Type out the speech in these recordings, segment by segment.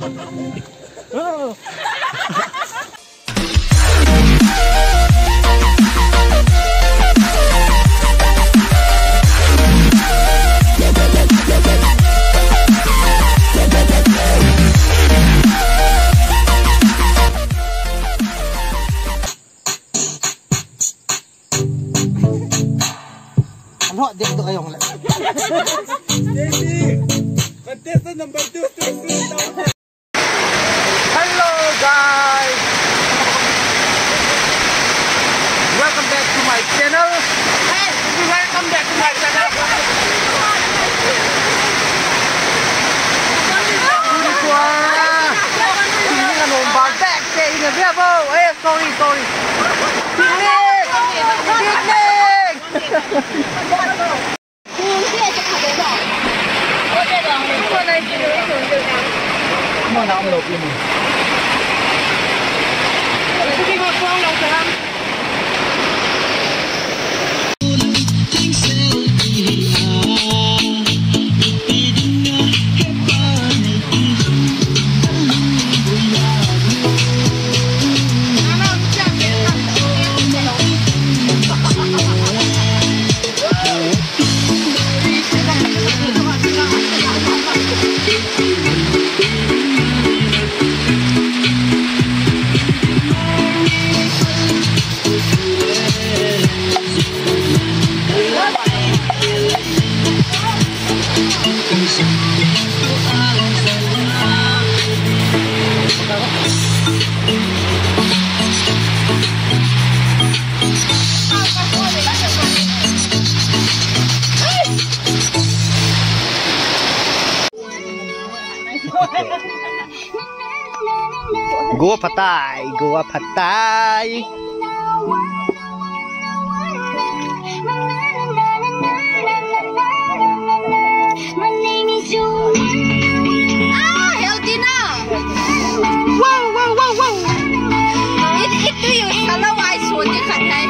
Ano din to ayong la. Contestant number 2. Hello guys. Welcome back to my channel. Hey, welcome back to my channel. Ini là nồi bạc bạc kệ nhà biết không? Ê, sorry. Mà nào ông lột đi mình. Cái con phong lột được không? Gua Pattaya. Healthy na. Wow. Itu yung salaway so di katay.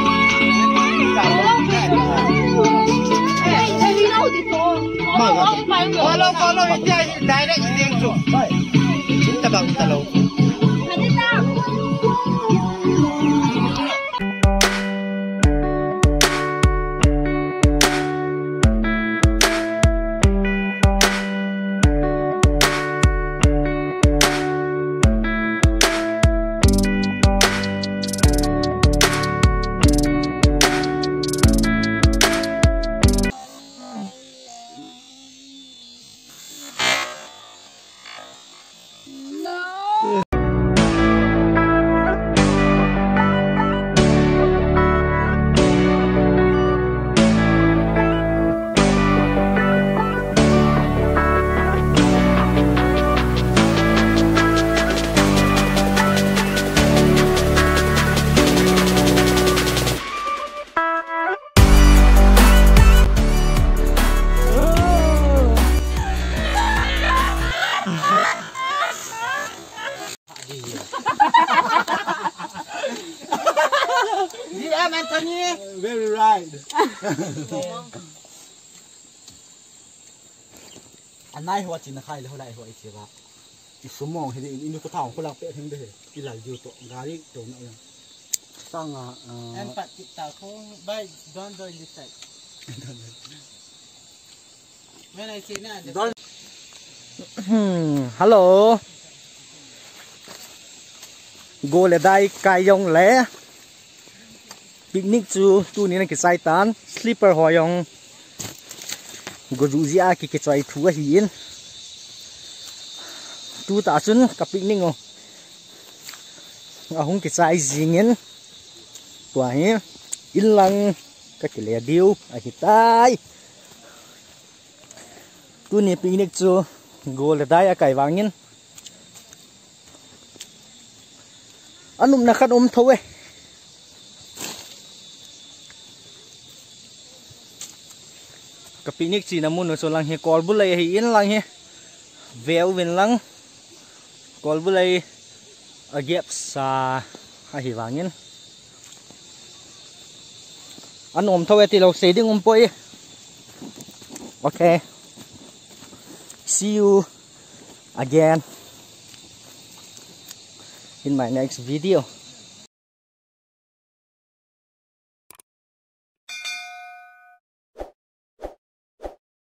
Follow direct dito. Kita bang talo. Anthony, very right. Anh này hoa chín là khai là hoa lại hoa ít quá. Ít số mỏng thì in có thảo có lạc bẹ thêm đây. Đi lại nhiều tổ gà đi tổ nữa. Sang à. Em bắt chích tao không bay don't do in this side. When I say na. Hello. Go le dai kai yong le. Picnic tu ni na ki sai tan sleeper ho yong go ruzia ki ke chai thu hin tu ta chun ka picnic o ahung ki sai jingen tua hi ilang ka ki le diu a hi tai tu ni picnic chu go le dai a kai wangin anum na khat thowe cái picnic chỉ là muốn nói số lang he call bul lay hi in lang he veo vin lang call bul lay a gap sa ha hi wangin an thôi thì lâu sẽ đi poi okay see you again in my next video.